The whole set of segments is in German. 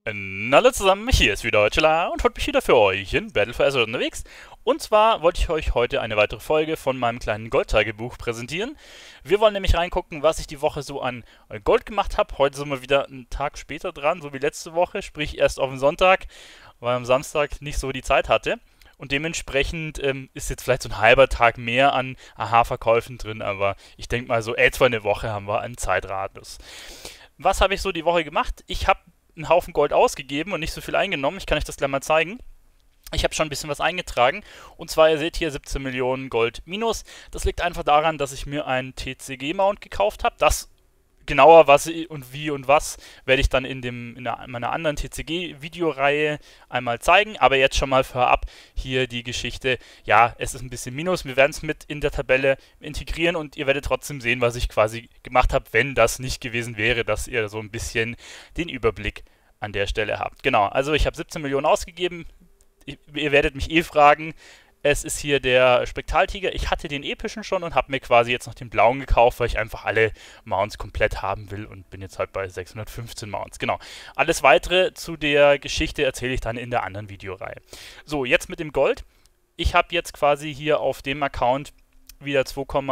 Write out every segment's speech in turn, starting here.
Hallo zusammen, hier ist wieder Heuchela und heute bin ich wieder für euch in Battle for Azeroth unterwegs. Und zwar wollte ich euch heute eine weitere Folge von meinem kleinen Goldtagebuch präsentieren. Wir wollen nämlich reingucken, was ich die Woche so an Gold gemacht habe. Heute sind wir wieder einen Tag später dran, so wie letzte Woche, sprich erst auf den Sonntag, weil am Samstag nicht so die Zeit hatte. Und dementsprechend ist jetzt vielleicht so ein halber Tag mehr an AHA-Verkäufen drin, aber ich denke mal so etwa eine Woche haben wir einen Zeitradius. Was habe ich so die Woche gemacht? Ich habe einen Haufen Gold ausgegeben und nicht so viel eingenommen. Ich kann euch das gleich mal zeigen. Ich habe schon ein bisschen was eingetragen. Und zwar, ihr seht hier 17 Millionen Gold minus. Das liegt einfach daran, dass ich mir einen TCG-Mount gekauft habe. Das genauer, was und wie und was, werde ich dann meiner anderen TCG-Videoreihe einmal zeigen. Aber jetzt schon mal vorab hier die Geschichte. Ja, es ist ein bisschen Minus. Wir werden es mit in der Tabelle integrieren und ihr werdet trotzdem sehen, was ich quasi gemacht habe, wenn das nicht gewesen wäre, dass ihr so ein bisschen den Überblick an der Stelle habt. Genau, also ich habe 17 Millionen ausgegeben. Ihr werdet mich fragen, es ist hier der Spektraltiger. Ich hatte den epischen schon und habe mir quasi jetzt noch den blauen gekauft, weil ich einfach alle Mounts komplett haben will und bin jetzt halt bei 615 Mounts. Genau. Alles weitere zu der Geschichte erzähle ich dann in der anderen Videoreihe. So, jetzt mit dem Gold. Ich habe jetzt quasi hier auf dem Account wieder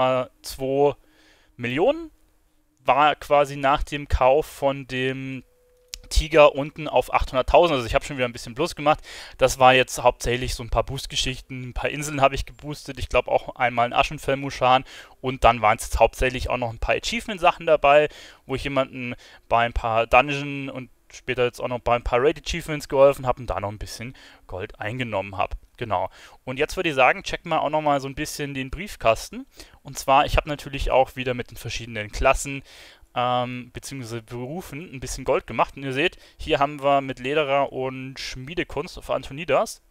2,2 Millionen. War quasi nach dem Kauf von dem Tiger unten auf 800.000, also ich habe schon wieder ein bisschen Plus gemacht. Das war jetzt hauptsächlich so ein paar Boost-Geschichten, ein paar Inseln habe ich geboostet, ich glaube auch einmal einen Aschenfellmuschan und dann waren es jetzt hauptsächlich auch noch ein paar Achievement-Sachen dabei, wo ich jemanden bei ein paar Dungeon und später jetzt auch noch bei ein paar Raid-Achievements geholfen habe und da noch ein bisschen Gold eingenommen habe. Genau. Und jetzt würde ich sagen, checken wir auch noch mal so ein bisschen den Briefkasten. Und zwar, ich habe natürlich auch wieder mit den verschiedenen Klassen beziehungsweise Berufen ein bisschen Gold gemacht. Und ihr seht, hier haben wir mit Lederer und Schmiedekunst auf Antonidas.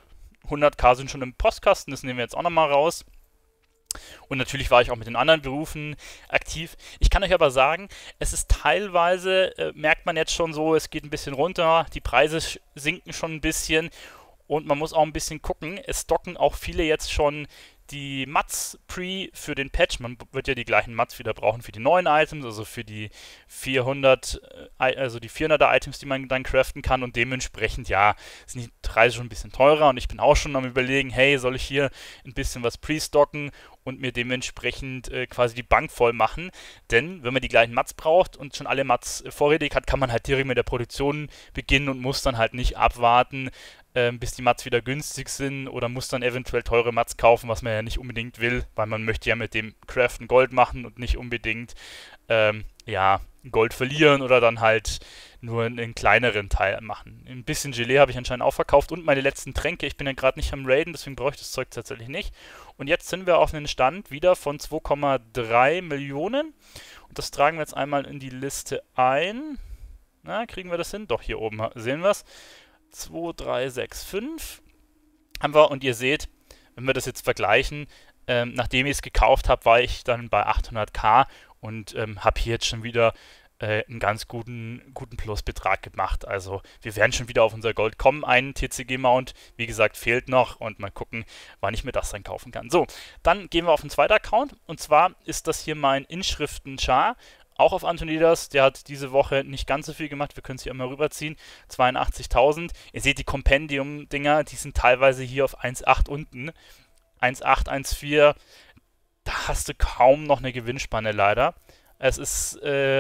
100k sind schon im Postkasten, das nehmen wir jetzt auch nochmal raus. Und natürlich war ich auch mit den anderen Berufen aktiv. Ich kann euch aber sagen, es ist teilweise, merkt man jetzt schon so, es geht ein bisschen runter, die Preise sinken schon ein bisschen und man muss auch ein bisschen gucken. Es docken auch viele jetzt schon die Mats Pre für den Patch. Man wird ja die gleichen Mats wieder brauchen für die neuen Items, also für die 400, also die 400er Items, die man dann craften kann und dementsprechend, ja, sind die Preise schon ein bisschen teurer und ich bin auch schon am überlegen, hey, soll ich hier ein bisschen was pre-stocken und mir dementsprechend quasi die Bank voll machen, denn wenn man die gleichen Mats braucht und schon alle Mats vorrätig hat, kann man halt direkt mit der Produktion beginnen und muss dann halt nicht abwarten, bis die Mats wieder günstig sind oder muss dann eventuell teure Mats kaufen, was man ja nicht unbedingt will, weil man möchte ja mit dem Craften Gold machen und nicht unbedingt ja, Gold verlieren oder dann halt nur einen kleineren Teil machen. Ein bisschen Gelee habe ich anscheinend auch verkauft und meine letzten Tränke. Ich bin ja gerade nicht am Raiden, deswegen brauche ich das Zeug tatsächlich nicht. Und jetzt sind wir auf einen Stand wieder von 2,3 Millionen. Und das tragen wir jetzt einmal in die Liste ein. Na, kriegen wir das hin? Doch, hier oben sehen wir es. 2, 3, 6, 5 haben wir und ihr seht, wenn wir das jetzt vergleichen, nachdem ich es gekauft habe, war ich dann bei 800k und habe hier jetzt schon wieder einen ganz guten Plusbetrag gemacht. Also wir werden schon wieder auf unser Gold kommen. Ein TCG-Mount, wie gesagt, fehlt noch und mal gucken, wann ich mir das dann kaufen kann. So, dann gehen wir auf den zweiten Account und zwar ist das hier mein Inschriften-Char. Auch auf Antonidas, der hat diese Woche nicht ganz so viel gemacht. Wir können es hier einmal rüberziehen. 82.000. Ihr seht die Kompendium-Dinger, die sind teilweise hier auf 1,8 unten. 1,8, 1,4. Da hast du kaum noch eine Gewinnspanne leider. Es ist,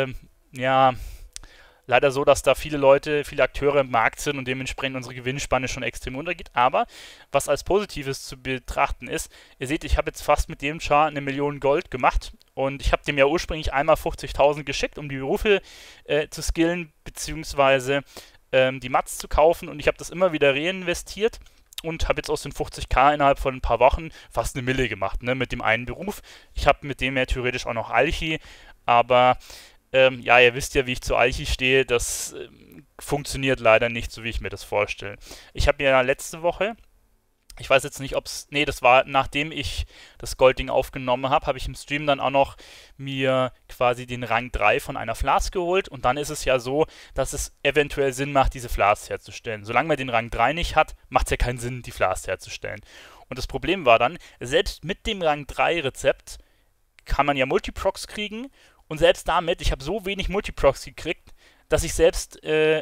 ja, leider so, dass da viele Leute, viele Akteure im Markt sind und dementsprechend unsere Gewinnspanne schon extrem untergeht. Aber was als Positives zu betrachten ist, ihr seht, ich habe jetzt fast mit dem Char 1 Million Gold gemacht und ich habe dem ja ursprünglich einmal 50.000 geschickt, um die Berufe zu skillen, beziehungsweise die Mats zu kaufen und ich habe das immer wieder reinvestiert und habe jetzt aus den 50k innerhalb von ein paar Wochen fast 1 Mille gemacht, ne, mit dem einen Beruf. Ich habe mit dem ja theoretisch auch noch Alchi, aber ja, ihr wisst ja, wie ich zu Alchi stehe. Das funktioniert leider nicht, so wie ich mir das vorstelle. Ich habe ja letzte Woche, ich weiß jetzt nicht, ob es, nee, das war nachdem ich das Goldding aufgenommen habe, habe ich im Stream dann auch noch mir quasi den Rang 3 von einer Flask geholt. Und dann ist es ja so, dass es eventuell Sinn macht, diese Flask herzustellen. Solange man den Rang 3 nicht hat, macht es ja keinen Sinn, die Flask herzustellen. Und das Problem war dann, selbst mit dem Rang 3 Rezept kann man ja Multiprocs kriegen und selbst damit, ich habe so wenig Multiprocs gekriegt, dass ich selbst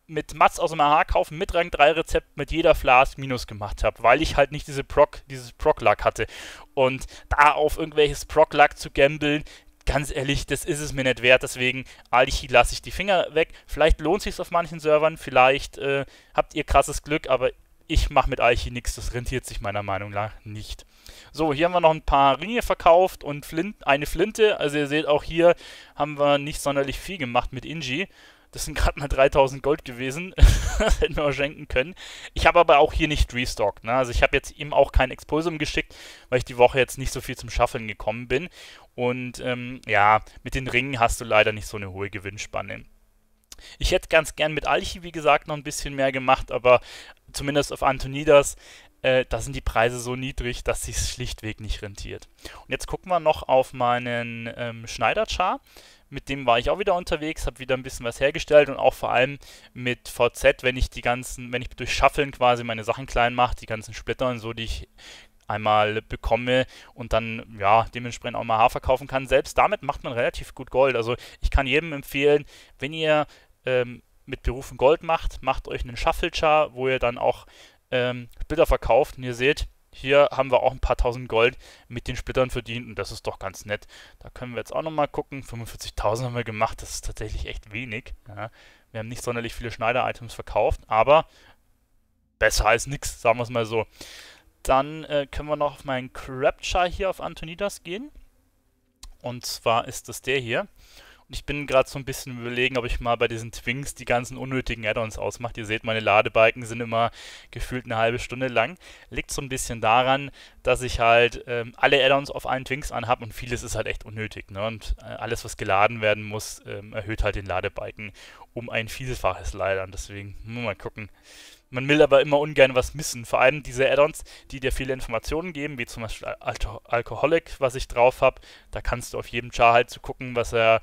mit Mats aus dem AH kaufen, mit Rang 3 Rezept mit jeder Flask Minus gemacht habe, weil ich halt nicht dieses Proc-Luck hatte. Und da auf irgendwelches Proc-Luck zu gambeln, ganz ehrlich, das ist es mir nicht wert, deswegen Alchi lasse ich die Finger weg. Vielleicht lohnt sich auf manchen Servern, vielleicht habt ihr krasses Glück, aber ich mache mit Alchi nichts, das rentiert sich meiner Meinung nach nicht. So, hier haben wir noch ein paar Ringe verkauft und eine Flinte. Also ihr seht, auch hier haben wir nicht sonderlich viel gemacht mit Inji. Das sind gerade mal 3000 Gold gewesen. Das hätten wir auch schenken können. Ich habe aber auch hier nicht restockt. Ne? Also ich habe jetzt ihm auch kein Expulsum geschickt, weil ich die Woche jetzt nicht so viel zum Schaffeln gekommen bin. Und ja, mit den Ringen hast du leider nicht so eine hohe Gewinnspanne. Ich hätte ganz gern mit Alchi, wie gesagt, noch ein bisschen mehr gemacht, aber zumindest auf Antonidas, da sind die Preise so niedrig, dass sich schlichtweg nicht rentiert. Und jetzt gucken wir noch auf meinen Schneider-Char. Mit dem war ich auch wieder unterwegs, habe wieder ein bisschen was hergestellt und auch vor allem mit VZ, wenn ich durch Schaffeln quasi meine Sachen klein mache, die ganzen Splitter und so, die ich einmal bekomme und dann ja dementsprechend auch mal Haar verkaufen kann. Selbst damit macht man relativ gut Gold. Also ich kann jedem empfehlen, wenn ihr mit Berufen Gold macht euch einen Shuffle-Char, wo ihr dann auch Splitter verkauft. Und ihr seht, hier haben wir auch ein paar tausend Gold mit den Splittern verdient und das ist doch ganz nett. Da können wir jetzt auch nochmal gucken. 45.000 haben wir gemacht, das ist tatsächlich echt wenig. Ja. Wir haben nicht sonderlich viele Schneider-Items verkauft, aber besser als nichts, sagen wir es mal so. Dann können wir noch auf meinen Crab-Char hier auf Antonidas gehen. Und zwar ist das der hier. Und ich bin gerade so ein bisschen überlegen, ob ich mal bei diesen Twinks die ganzen unnötigen Add-ons ausmache. Ihr seht, meine Ladebalken sind immer gefühlt eine halbe Stunde lang. Liegt so ein bisschen daran, dass ich halt alle Add-ons auf allen Twinks anhabe und vieles ist halt echt unnötig. Ne? Und alles, was geladen werden muss, erhöht halt den Ladebalken um ein Vielfaches leider. Und deswegen, mal gucken. Man will aber immer ungern was missen. Vor allem diese Add-ons, die dir viele Informationen geben, wie zum Beispiel Alcoholic, was ich drauf habe. Da kannst du auf jedem Char halt zu gucken, was er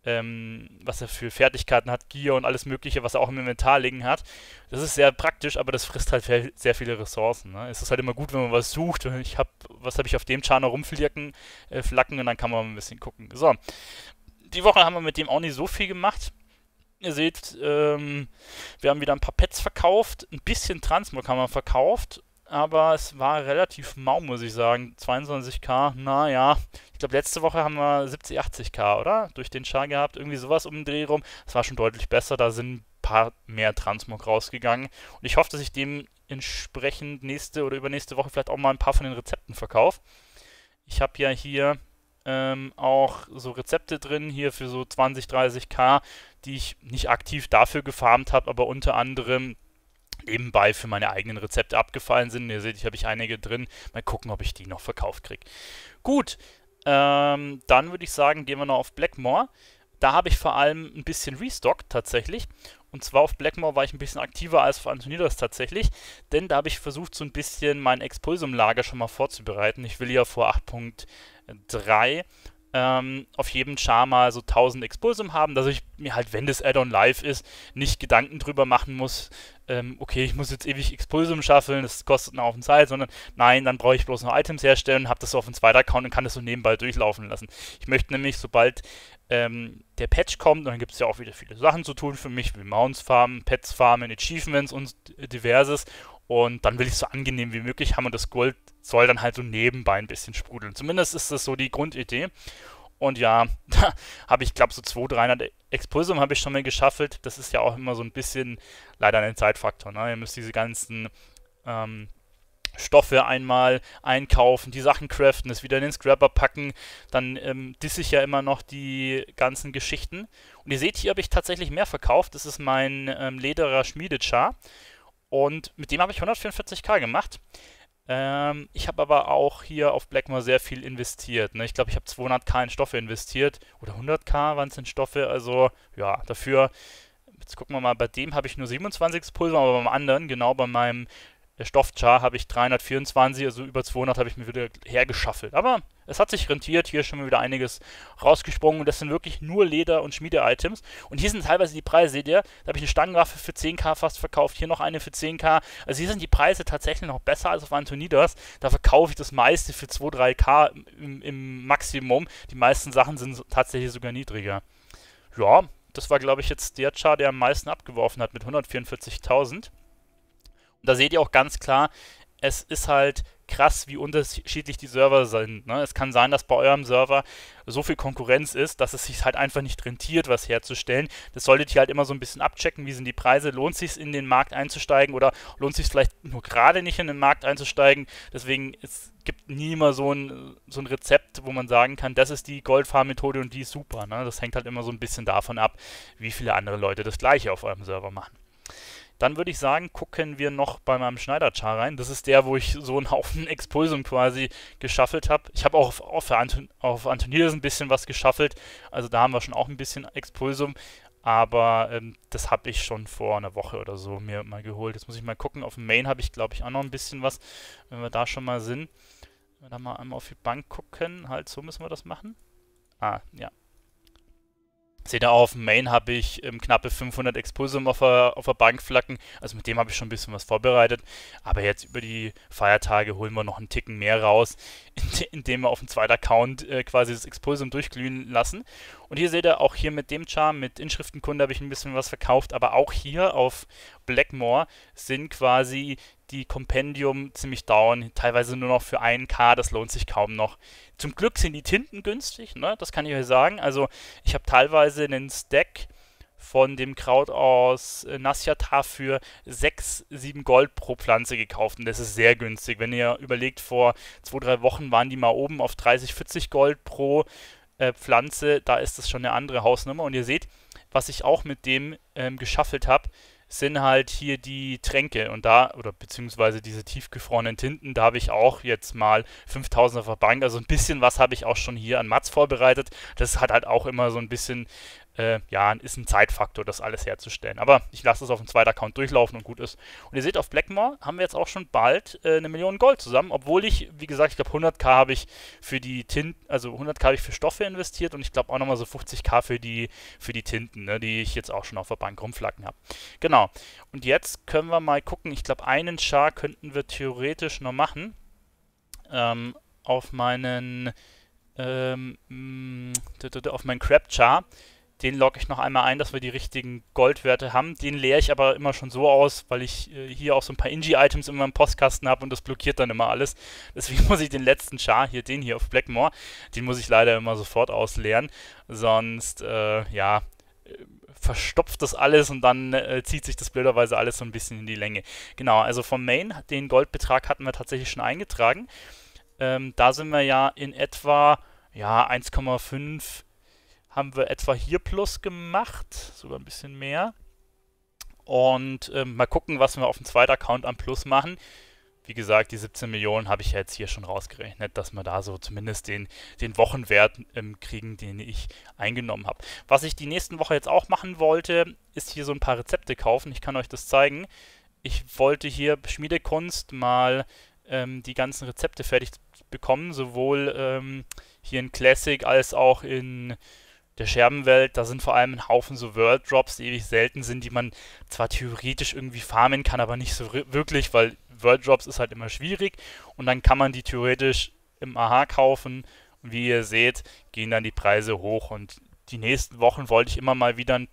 für Fertigkeiten hat, Gear und alles mögliche, was er auch im Inventar liegen hat. Das ist sehr praktisch, aber das frisst halt sehr viele Ressourcen. Ne? Es ist halt immer gut, wenn man was sucht. Was habe ich auf dem Char noch rumflacken und dann kann man ein bisschen gucken. So, die Woche haben wir mit dem auch nicht so viel gemacht. Ihr seht, wir haben wieder ein paar Pets verkauft, ein bisschen Transmog haben wir verkauft, aber es war relativ mau, muss ich sagen. 22k, naja. Ich glaube, letzte Woche haben wir 70, 80k, oder? Durch den Char gehabt, irgendwie sowas um den Dreh rum. Das war schon deutlich besser, da sind ein paar mehr Transmog rausgegangen. Und ich hoffe, dass ich dementsprechend nächste oder übernächste Woche vielleicht auch mal ein paar von den Rezepten verkaufe. Ich habe ja hier auch so Rezepte drin, hier für so 20, 30k, die ich nicht aktiv dafür gefarmt habe, aber unter anderem nebenbei für meine eigenen Rezepte abgefallen sind. Ihr seht, hier habe ich einige drin. Mal gucken, ob ich die noch verkauft kriege. Gut, dann würde ich sagen, gehen wir noch auf Blackmore. Da habe ich vor allem ein bisschen restockt tatsächlich. Und zwar auf Blackmore war ich ein bisschen aktiver als auf Antonidas tatsächlich. Denn da habe ich versucht, so ein bisschen mein Expulsum-Lager schon mal vorzubereiten. Ich will ja vor 8.3 auf jedem Char mal so 1000 Expulsum haben, dass ich mir halt, wenn das Add-on live ist, nicht Gedanken drüber machen muss, okay, ich muss jetzt ewig Expulsum schaffeln, das kostet einen Haufen Zeit, sondern nein, dann brauche ich bloß noch Items herstellen, habe das so auf dem zweiten Account und kann das so nebenbei durchlaufen lassen. Ich möchte nämlich, sobald der Patch kommt, und dann gibt es ja auch wieder viele Sachen zu tun für mich, wie Mounts farmen, Pets farmen, Achievements und diverses. Und dann will ich es so angenehm wie möglich haben und das Gold soll dann halt so nebenbei ein bisschen sprudeln. Zumindest ist das so die Grundidee. Und ja, da habe ich, glaube so 200, 300 Expulsum habe ich schon mal geschaffelt. Das ist ja auch immer so ein bisschen leider ein Zeitfaktor. Ne? Ihr müsst diese ganzen Stoffe einmal einkaufen, die Sachen craften, es wieder in den Scrapper packen, dann disse ich ja immer noch die ganzen Geschichten. Und ihr seht, hier habe ich tatsächlich mehr verkauft. Das ist mein Lederer Schmiedechar. Und mit dem habe ich 144k gemacht. Ich habe aber auch hier auf Blackmore sehr viel investiert. Ne? Ich glaube, ich habe 200k in Stoffe investiert. Oder 100k waren es in Stoffe. Also, ja, dafür, jetzt gucken wir mal, bei dem habe ich nur 27 Pulver, aber beim anderen, genau bei meinem Stoffchar, habe ich 324, also über 200 habe ich mir wieder hergeschaffelt. Aber es hat sich rentiert, hier ist schon mal wieder einiges rausgesprungen und das sind wirklich nur Leder- und Schmiede-Items. Und hier sind teilweise die Preise, seht ihr, da habe ich eine Stangenwaffe für 10k fast verkauft, hier noch eine für 10k. Also hier sind die Preise tatsächlich noch besser als auf Antonidas. Da verkaufe ich das meiste für 2-3k im Maximum. Die meisten Sachen sind tatsächlich sogar niedriger. Ja, Das war, glaube ich, jetzt der Char, der am meisten abgeworfen hat mit 144.000. Und da seht ihr auch ganz klar, es ist halt krass, wie unterschiedlich die Server sind. Ne? Es kann sein, dass bei eurem Server so viel Konkurrenz ist, dass es sich halt einfach nicht rentiert, was herzustellen. Das solltet ihr halt immer so ein bisschen abchecken. Wie sind die Preise? Lohnt es sich in den Markt einzusteigen oder lohnt es sich vielleicht nur gerade nicht in den Markt einzusteigen? Deswegen, es gibt nie immer so ein Rezept, wo man sagen kann, das ist die Goldfarm-Methode und die ist super. Ne? Das hängt halt immer so ein bisschen davon ab, wie viele andere Leute das gleiche auf eurem Server machen. Dann würde ich sagen, gucken wir noch bei meinem Schneider-Char rein. Das ist der, wo ich so einen Haufen Expulsum quasi geschaffelt habe. Ich habe auch auf Antonidas ein bisschen was geschaffelt. Also da haben wir schon auch ein bisschen Expulsum. Aber das habe ich schon vor einer Woche oder so mir mal geholt. Jetzt muss ich mal gucken. Auf dem Main habe ich, glaube ich, auch noch ein bisschen was. Wenn wir da schon mal sind. Wenn wir da mal einmal auf die Bank gucken. Halt, so müssen wir das machen. Ah, ja. Seht ihr, auf dem Main habe ich knappe 500 Expulsum auf der Bank flacken. Also mit dem habe ich schon ein bisschen was vorbereitet. Aber jetzt über die Feiertage holen wir noch einen Ticken mehr raus, indem wir auf dem zweiten Account quasi das Expulsum durchglühen lassen. Und hier seht ihr, auch hier mit dem Charme, mit Inschriftenkunde habe ich ein bisschen was verkauft. Aber auch hier auf Blackmore sind quasi die Kompendium ziemlich down. Teilweise nur noch für 1K, das lohnt sich kaum noch. Zum Glück sind die Tinten günstig, ne? Das kann ich euch sagen. Also ich habe teilweise einen Stack von dem Kraut aus Nasciata für 6, 7 Gold pro Pflanze gekauft. Und das ist sehr günstig. Wenn ihr überlegt, vor 2, 3 Wochen waren die mal oben auf 30, 40 Gold pro Pflanze. Da ist das schon eine andere Hausnummer. Und ihr seht, was ich auch mit dem geschaffelt habe, sind halt hier die Tränke und da, oder beziehungsweise diese tiefgefrorenen Tinten, da habe ich auch jetzt mal 5000 auf der Bank, also ein bisschen was habe ich auch schon hier an Mats vorbereitet. Das hat halt auch immer so ein bisschen, ja, ist ein Zeitfaktor, das alles herzustellen. Aber ich lasse es auf dem zweiten Account durchlaufen und gut ist. Und ihr seht, auf Blackmore haben wir jetzt auch schon bald 1 Million Gold zusammen, obwohl ich, wie gesagt, ich glaube 100k habe ich für die Tinten, also 100k habe ich für Stoffe investiert und ich glaube auch nochmal so 50k für die Tinten, ne, die ich jetzt auch schon auf der Bank rumflacken habe. Genau. Und jetzt können wir mal gucken. Ich glaube, einen Char könnten wir theoretisch noch machen. Auf meinen auf meinen Crab Char. Den logge ich noch einmal ein, dass wir die richtigen Goldwerte haben. Den leere ich aber immer schon so aus, weil ich hier auch so ein paar Ingi-Items in meinem Postkasten habe und das blockiert dann immer alles. Deswegen muss ich den letzten Char, hier den hier auf Blackmore, den muss ich leider immer sofort ausleeren. Sonst, ja, verstopft das alles und dann zieht sich das blöderweise alles so ein bisschen in die Länge. Genau, also vom Main, den Goldbetrag hatten wir tatsächlich schon eingetragen. Da sind wir ja in etwa, ja, 1,5 haben wir etwa hier plus gemacht, sogar ein bisschen mehr. Und mal gucken, was wir auf dem zweiten Account am Plus machen. Wie gesagt, die 17 Millionen habe ich ja jetzt hier schon rausgerechnet, dass wir da so zumindest den Wochenwert kriegen, den ich eingenommen habe. Was ich die nächsten Woche jetzt auch machen wollte, ist hier so ein paar Rezepte kaufen. Ich kann euch das zeigen. Ich wollte hier Schmiedekunst mal die ganzen Rezepte fertig bekommen, sowohl hier in Classic als auch in der Scherbenwelt. Da sind vor allem ein Haufen so World Drops, die ewig selten sind, die man zwar theoretisch irgendwie farmen kann, aber nicht so wirklich, weil World Drops ist halt immer schwierig und dann kann man die theoretisch im AHA kaufen und wie ihr seht, gehen dann die Preise hoch und die nächsten Wochen wollte ich immer mal wieder ein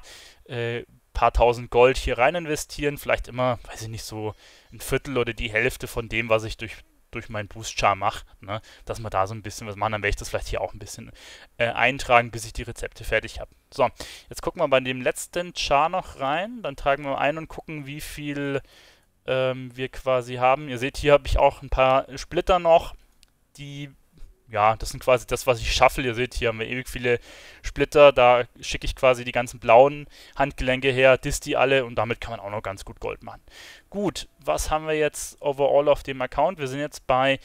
paar tausend Gold hier rein investieren, vielleicht immer, weiß ich nicht, so ein Viertel oder die Hälfte von dem, was ich durch meinen Boost-Char mache, ne? Dass wir da so ein bisschen was machen, dann werde ich das vielleicht hier auch ein bisschen eintragen, bis ich die Rezepte fertig habe. So, jetzt gucken wir bei dem letzten Char noch rein, dann tragen wir ein und gucken, wie viel wir quasi haben. Ihr seht, hier habe ich auch ein paar Splitter noch, die, ja, das sind quasi das, was ich shuffle. Ihr seht, hier haben wir ewig viele Splitter, da schicke ich quasi die ganzen blauen Handgelenke her, die alle und damit kann man auch noch ganz gut Gold machen. Gut, was haben wir jetzt overall auf dem Account? Wir sind jetzt bei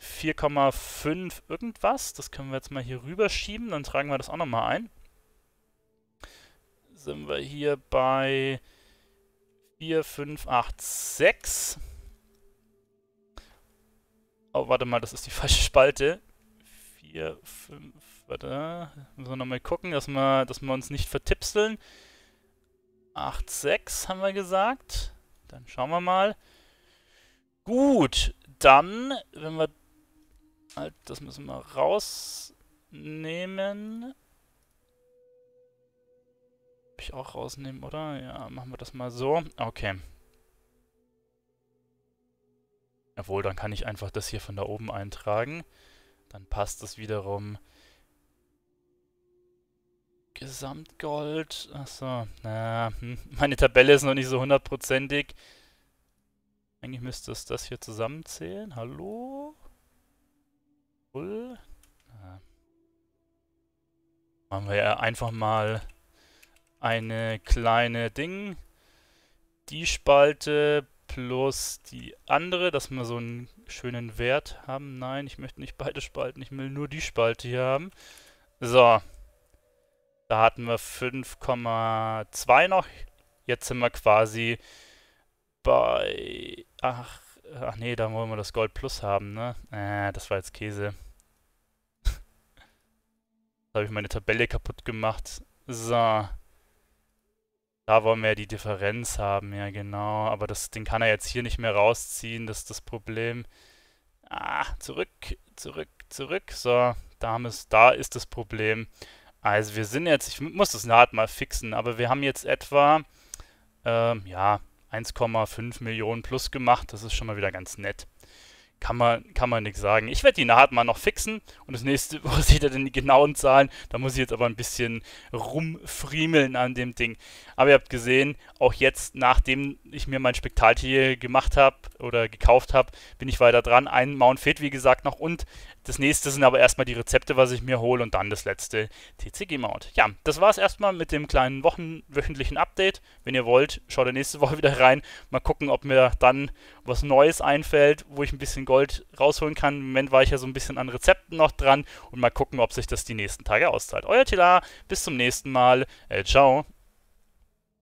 4,5 irgendwas. Das können wir jetzt mal hier rüberschieben, dann tragen wir das auch nochmal ein. Sind wir hier bei 4, 5, 8, 6. Oh, warte mal, das ist die falsche Spalte. 4, 5, warte, müssen wir nochmal gucken, dass wir uns nicht vertipseln. 8, 6 haben wir gesagt. Dann schauen wir mal. Gut, dann, wenn wir, halt, das müssen wir rausnehmen. Ich auch rausnehmen, oder? Ja, machen wir das mal so. Okay. Jawohl, dann kann ich einfach das hier von da oben eintragen. Dann passt das wiederum. Gesamtgold. Achso, na, meine Tabelle ist noch nicht so hundertprozentig. Eigentlich müsste es das hier zusammenzählen. Hallo? Null? Machen wir ja einfach mal eine kleine Ding. Die Spalte plus die andere, dass wir so einen schönen Wert haben. Nein, ich möchte nicht beide Spalten, ich will nur die Spalte hier haben. So, da hatten wir 5,2 noch. Jetzt sind wir quasi bei... Ach nee, da wollen wir das Gold Plus haben, ne? Das war jetzt Käse. Da habe ich meine Tabelle kaputt gemacht. So. Da wollen wir ja die Differenz haben, ja genau. Aber den kann er jetzt hier nicht mehr rausziehen, das ist das Problem. Zurück, zurück, zurück. So, da ist das Problem. Also wir sind jetzt, ich muss das Naht mal fixen, aber wir haben jetzt etwa, ja, 1,5 Millionen plus gemacht. Das ist schon mal wieder ganz nett. Kann man nichts sagen. Ich werde die Naht mal noch fixen und das nächste Woche seht ihr dann die genauen Zahlen. Da muss ich jetzt aber ein bisschen rumfriemeln an dem Ding. Aber ihr habt gesehen, auch jetzt, nachdem ich mir mein Spektakel gemacht habe oder gekauft habe, bin ich weiter dran. Ein Mount fehlt, wie gesagt, noch und das nächste sind aber erstmal die Rezepte, was ich mir hole und dann das letzte TCG-Mount. Ja, das war es erstmal mit dem kleinen wöchentlichen Update. Wenn ihr wollt, schaut ihr nächste Woche wieder rein. Mal gucken, ob mir dann was Neues einfällt, wo ich ein bisschen Gold rausholen kann. Im Moment war ich ja so ein bisschen an Rezepten noch dran und mal gucken, ob sich das die nächsten Tage auszahlt. Euer Tila, bis zum nächsten Mal. Ciao.